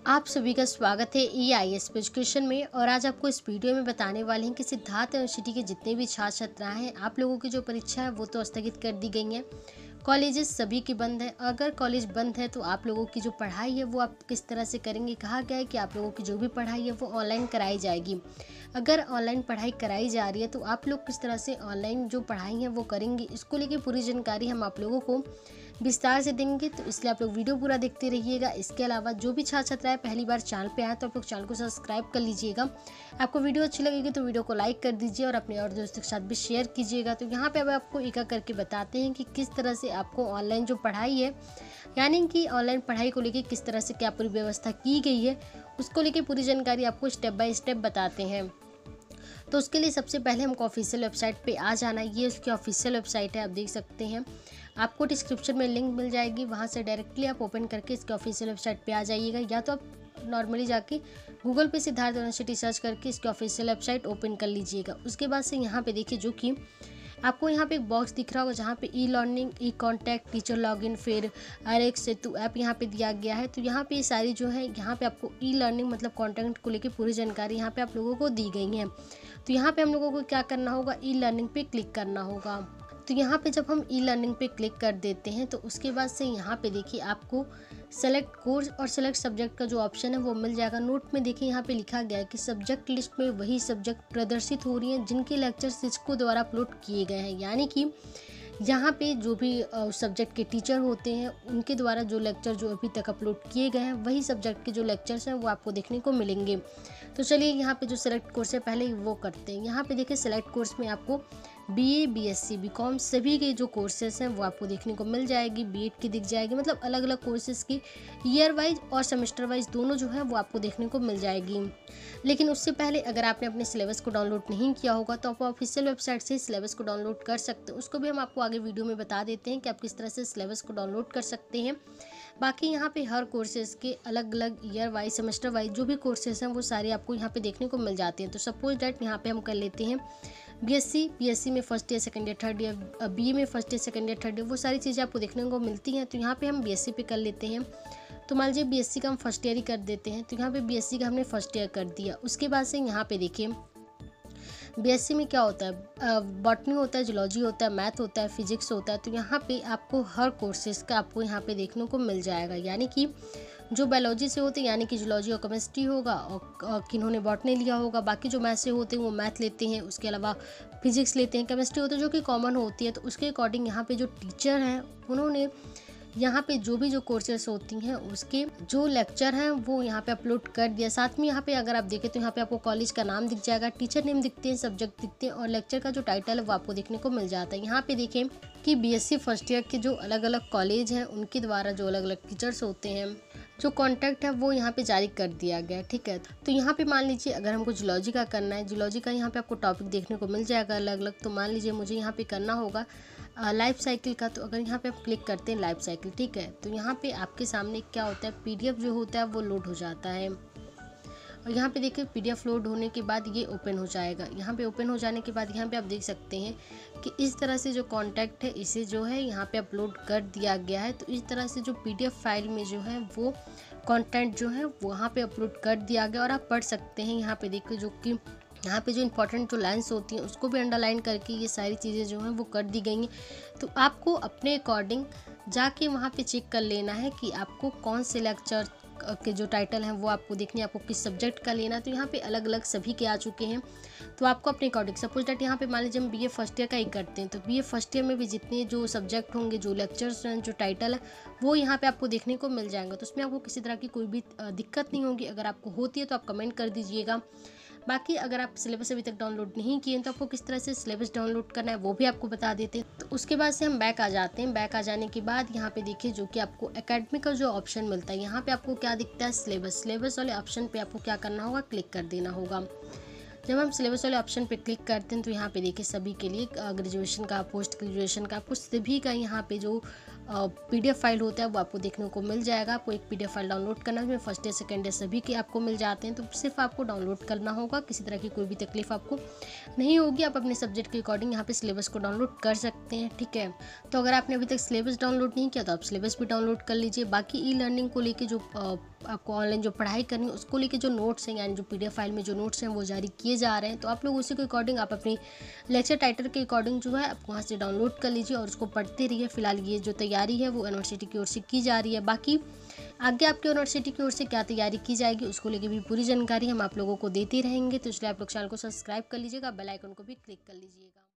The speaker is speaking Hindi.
आप सभी का स्वागत है EIS एजुकेशन में। और आज आपको इस वीडियो में बताने वाले हैं कि सिद्धार्थ यूनिवर्सिटी के जितने भी छात्र छात्राएं हैं, आप लोगों की जो परीक्षा है वो तो स्थगित कर दी गई है। कॉलेजेस सभी की बंद है। अगर कॉलेज बंद है तो आप लोगों की जो पढ़ाई है वो आप किस तरह से करेंगे। कहा गया है कि आप लोगों की जो भी पढ़ाई है वो ऑनलाइन कराई जाएगी। अगर ऑनलाइन पढ़ाई कराई जा रही है तो आप लोग किस तरह से ऑनलाइन जो पढ़ाई है वो करेंगे, इसको लेके पूरी जानकारी हम आप लोगों को विस्तार से देंगे, तो इसलिए आप लोग वीडियो पूरा देखते रहिएगा। इसके अलावा जो भी छात्र छात्राएं पहली बार चैनल पे आए तो आप लोग चैनल को सब्सक्राइब कर लीजिएगा। आपको वीडियो अच्छी लगेगी तो वीडियो को लाइक कर दीजिए और अपने और दोस्तों के साथ भी शेयर कीजिएगा। तो यहाँ पे अब आपको एक एक करके बताते हैं कि किस तरह से आपको ऑनलाइन जो पढ़ाई है, यानी कि ऑनलाइन पढ़ाई को लेकर किस तरह से क्या पूरी व्यवस्था की गई है, उसको लेकर पूरी जानकारी आपको स्टेप बाय स्टेप बताते हैं। तो उसके लिए सबसे पहले हमको ऑफिशियल वेबसाइट पे आ जाना है। ये उसकी ऑफिशियल वेबसाइट है, आप देख सकते हैं। आपको डिस्क्रिप्शन में लिंक मिल जाएगी, वहाँ से डायरेक्टली आप ओपन करके इसके ऑफिशियल वेबसाइट पे आ जाइएगा, या तो आप नॉर्मली जाके गूगल पे सिद्धार्थ यूनिवर्सिटी सर्च करके इसकी ऑफिशियल वेबसाइट ओपन कर लीजिएगा। उसके बाद से यहाँ पे देखिए, जो कि आपको यहाँ पे एक बॉक्स दिख रहा होगा जहाँ पे e learning, e contact, teacher login, फिर RX सेतु ऐप यहाँ पे दिया गया है। तो यहाँ पे ये सारी जो है, यहाँ पे आपको ई लर्निंग मतलब कॉन्टेंट को लेके पूरी जानकारी यहाँ पे आप लोगों को दी गई है। तो यहाँ पे हम लोगों को क्या करना होगा, ई लर्निंग पे क्लिक करना होगा। तो यहाँ पे जब हम ई लर्निंग पे क्लिक कर देते हैं तो उसके बाद से यहाँ पे देखिए आपको सेलेक्ट कोर्स और सेलेक्ट सब्जेक्ट का जो ऑप्शन है वो मिल जाएगा। नोट में देखिए यहाँ पे लिखा गया है कि सब्जेक्ट लिस्ट में वही सब्जेक्ट प्रदर्शित हो रही हैं जिनके लेक्चर्स इसको द्वारा अपलोड किए गए हैं। यानी कि यहाँ पे जो भी सब्जेक्ट के टीचर होते हैं उनके द्वारा जो लेक्चर जो अभी तक अपलोड किए गए हैं, वही सब्जेक्ट के जो लेक्चर्स हैं वो आपको देखने को मिलेंगे। तो चलिए यहाँ पे जो सेलेक्ट कोर्स है पहले वो करते हैं। यहाँ पे देखिए सेलेक्ट कोर्स में आपको BA, BSc, BCom सभी के जो कोर्सेज हैं वो आपको देखने को मिल जाएगी। B.Ed की दिख जाएगी, मतलब अलग अलग कोर्सेज की ईयर वाइज और सेमेस्टर वाइज दोनों जो है वो आपको देखने को मिल जाएगी। लेकिन उससे पहले अगर आपने अपने सिलेबस को डाउनलोड नहीं किया होगा तो आप ऑफिशियल वेबसाइट से सिलेबस को डाउनलोड कर सकते हैं। उसको भी हम आपको आगे वीडियो में बता देते हैं कि आप किस तरह से सिलेबस को डाउनलोड कर सकते हैं। बाकी यहाँ पे हर कोर्सेज के अलग अलग ईयर वाइज, सेमेस्टर वाइज जो भी कोर्सेज हैं वो सारे आपको यहाँ पे देखने को मिल जाते हैं। तो सपोज डैट यहाँ पे हम कर लेते हैं BSc में first year, second year, third year, BA में first year, second year, third year, वो सारी चीज़ें आपको देखने को मिलती हैं। तो यहाँ पे हम BSc पे कर लेते हैं। तो मान लीजिए BSc का हम फर्स्ट ईयर ही कर देते हैं। तो यहाँ पे BSc का हमने फर्स्ट ईयर कर दिया। उसके बाद से यहाँ पे देखिए BSc में क्या होता है, बॉटनी होता है, जूलॉजी होता है, मैथ होता है, फिजिक्स होता है। तो यहाँ पे आपको हर कोर्सेज का आपको यहाँ पे देखने को मिल जाएगा। यानी कि जो बायोलॉजी से होते हैं यानी कि जूलॉजी और केमिस्ट्री होगा, और किन्होंने बॉटनी लिया होगा। बाकी जो मैथ से होते हैं वो मैथ लेते हैं, उसके अलावा फिजिक्स लेते हैं, केमिस्ट्री होती है जो कि कॉमन होती है। तो उसके अकॉर्डिंग यहाँ पे जो टीचर हैं उन्होंने यहाँ पे जो भी जो कोर्सेस होती हैं उसके जो लेक्चर हैं वो यहाँ पे अपलोड कर दिया। साथ में यहाँ पे अगर आप देखें तो यहाँ पे आपको कॉलेज का नाम दिख जाएगा, टीचर नेम दिखते हैं, सब्जेक्ट दिखते हैं और लेक्चर का जो टाइटल है वो आपको देखने को मिल जाता है। यहाँ पे देखें कि BSc फर्स्ट ईयर के जो अलग अलग कॉलेज हैं उनके द्वारा जो अलग अलग टीचर्स होते हैं, जो कॉन्टैक्ट है वो यहाँ पे जारी कर दिया गया। ठीक है, तो यहाँ पे मान लीजिए अगर हमको जूलॉजी का करना है, जूलॉजी का यहाँ पे आपको टॉपिक देखने को मिल जाएगा अलग अलग। तो मान लीजिए मुझे यहाँ पे करना होगा लाइफ साइकिल का। तो अगर यहाँ पे आप क्लिक करते हैं लाइफ साइकिल, ठीक है, तो यहाँ पे आपके सामने क्या होता है, PDF जो होता है वो लोड हो जाता है। और यहाँ पे देखिए PDF लोड होने के बाद ये ओपन हो जाएगा। यहाँ पे ओपन हो जाने के बाद यहाँ पे आप देख सकते हैं कि इस तरह से जो कॉन्टैक्ट है इसे जो है यहाँ पे अपलोड कर दिया गया है। तो इस तरह से जो PDF फाइल में जो है वो कंटेंट जो है वहाँ पे अपलोड कर दिया गया और आप पढ़ सकते हैं। यहाँ पे देखिए जो कि यहाँ पे जो इंपॉर्टेंट जो लाइन्स होती हैं उसको भी अंडरलाइन करके ये सारी चीज़ें जो हैं वो कर दी गई हैं। तो आपको अपने अकॉर्डिंग जाके वहाँ पे चेक कर लेना है कि आपको कौन से लेक्चर के जो टाइटल हैं वो आपको देखने, आपको किस सब्जेक्ट का लेना है। तो यहाँ पे अलग अलग सभी के आ चुके हैं। तो आपको अपने अकॉर्डिंग सपोज डैट यहाँ पे मान लीजिए हम BA फर्स्ट ईयर का ही करते हैं, तो BA फर्स्ट ईयर में भी जितने जो सब्जेक्ट होंगे, जो लेक्चर्स हैं, जो टाइटल है वो यहाँ पे आपको देखने को मिल जाएंगे। तो उसमें आपको किसी तरह की कोई भी दिक्कत नहीं होगी। अगर आपको होती है तो आप कमेंट कर दीजिएगा। बाकी अगर आप सिलेबस अभी तक डाउनलोड नहीं किए तो आपको किस तरह से सिलेबस डाउनलोड करना है वो भी आपको बता देते हैं। तो उसके बाद से हम बैक आ जाते हैं। बैक आ जाने के बाद यहाँ पे देखिए जो कि आपको एकेडमिक का जो ऑप्शन मिलता है, यहाँ पे आपको क्या दिखता है, सिलेबस वाले ऑप्शन पे आपको क्या करना होगा, क्लिक कर देना होगा। जब हम सिलेबस वाले ऑप्शन पे क्लिक करते हैं तो यहाँ पे देखिए सभी के लिए ग्रेजुएशन का, पोस्ट ग्रेजुएशन का, आपको सभी का यहाँ पे जो PDF फाइल होता है वो आपको देखने को मिल जाएगा। आपको एक PDF फाइल डाउनलोड करना है, उसमें फर्स्ट ईयर, सेकंड ईयर सभी के आपको मिल जाते हैं। तो सिर्फ आपको डाउनलोड करना होगा, किसी तरह की कोई भी तकलीफ आपको नहीं होगी। आप अपने सब्जेक्ट के अकॉर्डिंग यहाँ पे सिलेबस को डाउनलोड कर सकते हैं। ठीक है, तो अगर आपने अभी तक सिलेबस डाउनलोड नहीं किया तो आप सिलेबस भी डाउनलोड कर लीजिए। बाकी ई लर्निंग को लेके जो आपको ऑनलाइन जो पढ़ाई करनी है उसको लेके जो नोट्स हैं, यानी जो PDF फाइल में जो नोट्स हैं वो जारी किए जा रहे हैं। तो आप लोग उसी के अकॉर्डिंग आप अपनी लेक्चर टाइटल के अकॉर्डिंग जो है आप वहाँ से डाउनलोड कर लीजिए और उसको पढ़ते रहिए। फिलहाल ये जो तैयारी है वो यूनिवर्सिटी की ओर से की जा रही है। बाकी आगे आपकी यूनिवर्सिटी की ओर से क्या तैयारी की जाएगी उसको लेके भी पूरी जानकारी हम आप लोगों को देते रहेंगे। तो इसलिए आप लोग चैनल को सब्सक्राइब कर लीजिएगा, बेल आइकन को भी क्लिक कर लीजिएगा।